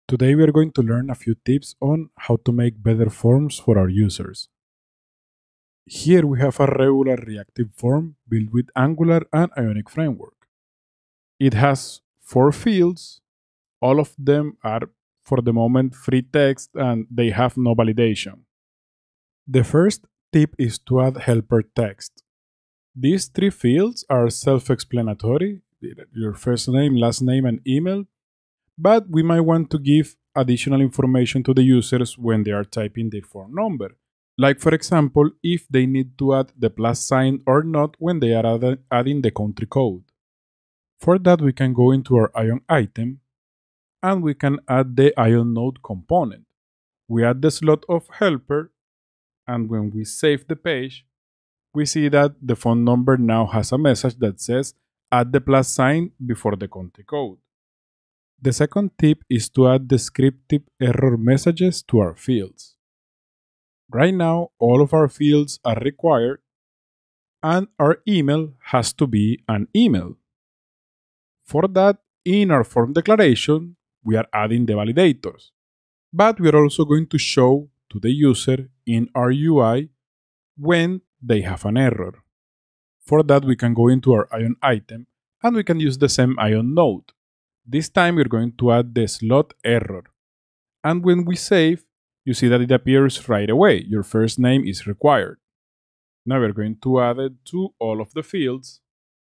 Today we are going to learn a few tips on how to make better forms for our users. Here we have a regular reactive form built with Angular and Ionic framework. It has 4 fields. All of them are for the moment free text and they have no validation. The first tip is to add helper text. These 3 fields are self-explanatory, your first name, last name, and email, but we might want to give additional information to the users when they are typing their form number. Like for example, if they need to add the plus sign or not when they are adding the country code. For that we can go into our Ion item and we can add the Ion node component. We add the slot of helper and when we save the page, we see that the phone number now has a message that says add the plus sign before the country code. The second tip is to add descriptive error messages to our fields. Right now, all of our fields are required and our email has to be an email. For that, in our form declaration, we are adding the validators. But we are also going to show to the user in our UI when they have an error. For that, we can go into our Ion item and we can use the same Ion node. This time we're going to add the slot error. And when we save, you see that it appears right away. Your first name is required. Now we're going to add it to all of the fields.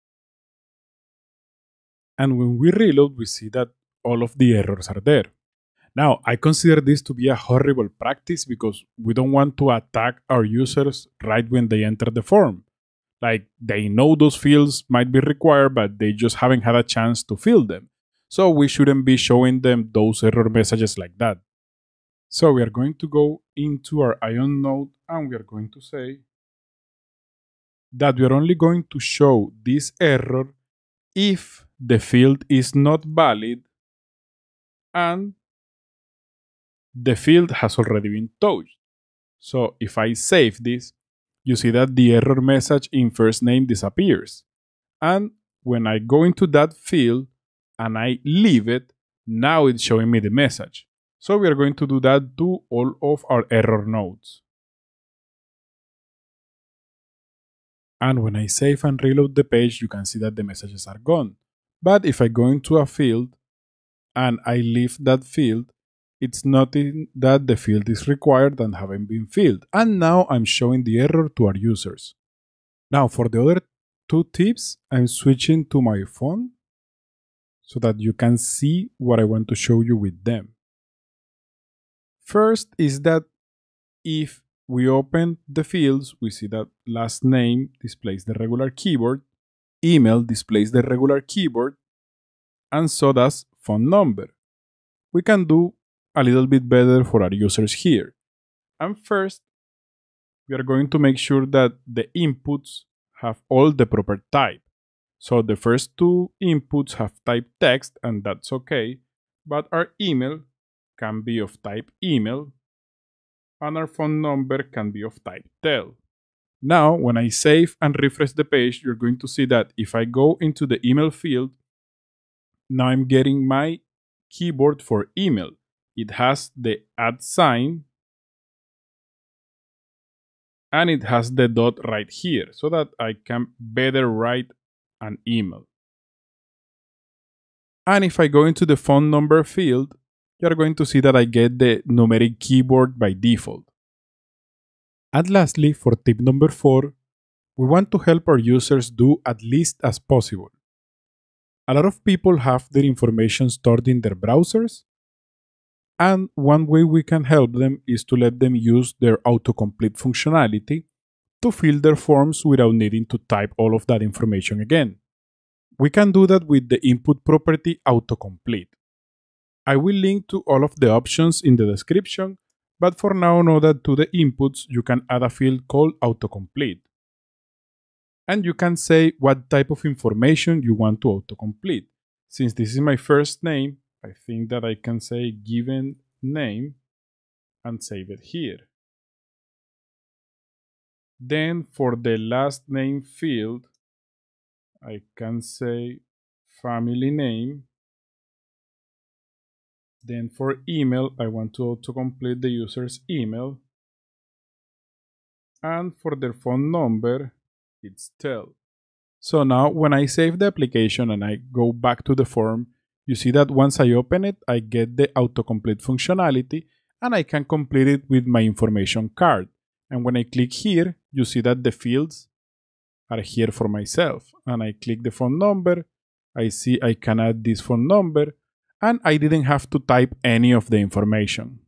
And when we reload, we see that all of the errors are there. Now, I consider this to be a horrible practice because we don't want to attack our users right when they enter the form. Like, they know those fields might be required, but they just haven't had a chance to fill them. So we shouldn't be showing them those error messages like that. So we are going to go into our Ion node and we are going to say that we are only going to show this error if the field is not valid and the field has already been touched. So if I save this, you see that the error message in first name disappears. And when I go into that field and I leave it, now it's showing me the message. So we are going to do that to all of our error nodes. And when I save and reload the page, you can see that the messages are gone. But if I go into a field and I leave that field, it's noting that the field is required and haven't been filled. And now I'm showing the error to our users. Now for the other 2 tips, I'm switching to my phone so that you can see what I want to show you with them. First is that if we open the fields, we see that last name displays the regular keyboard, email displays the regular keyboard, and so does phone number. We can do a little bit better for our users here. And first, we are going to make sure that the inputs have all the proper type. So the first 2 inputs have type text, and that's okay, but our email can be of type email, and our phone number can be of type tel. Now, when I save and refresh the page, you're going to see that if I go into the email field, now I'm getting my keyboard for email. It has the @ sign and it has the dot right here so that I can better write an email. And if I go into the phone number field, you're going to see that I get the numeric keyboard by default. And lastly, for tip number 4, we want to help our users do at least as possible. A lot of people have their information stored in their browsers, and one way we can help them is to let them use their autocomplete functionality to fill their forms without needing to type all of that information again. We can do that with the input property autocomplete. I will link to all of the options in the description, but for now know that to the inputs you can add a field called autocomplete. And you can say what type of information you want to autocomplete. Since this is my first name, I think that I can say given name and save it here. Then for the last name field, I can say family name Then for email, I want to autocomplete the user's email. And for their phone number, it's tell. So now when I save the application and I go back to the form, you see that once I open it, I get the autocomplete functionality and I can complete it with my information card. And when I click here, you see that the fields are here for myself. And I click the phone number, I see I can add this phone number, and I didn't have to type any of the information.